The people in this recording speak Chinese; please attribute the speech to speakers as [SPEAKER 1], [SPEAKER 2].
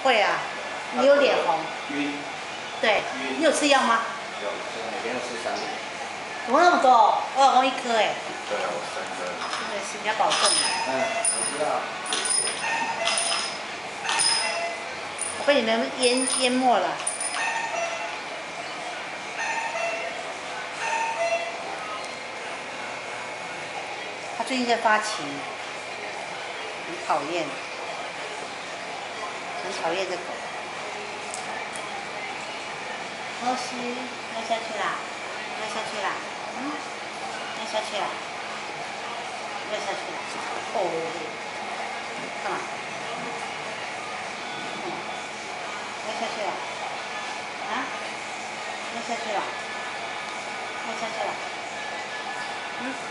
[SPEAKER 1] 会啊，你有脸红。
[SPEAKER 2] 晕。
[SPEAKER 1] 对。你有吃药吗？
[SPEAKER 2] 有，每天要吃3粒。
[SPEAKER 1] 怎么那么多？我老公1颗哎。
[SPEAKER 2] 对啊，我3颗。
[SPEAKER 1] 没事，你要保重啊。
[SPEAKER 2] 我知道。
[SPEAKER 1] 我被你们淹没了。他最近在发情，很讨厌，很讨厌这狗。摩西，要下去啦，要下去啦，要下去啦，要下去啦。哦，干嘛？要下去了，啊？要下去了，要下去了，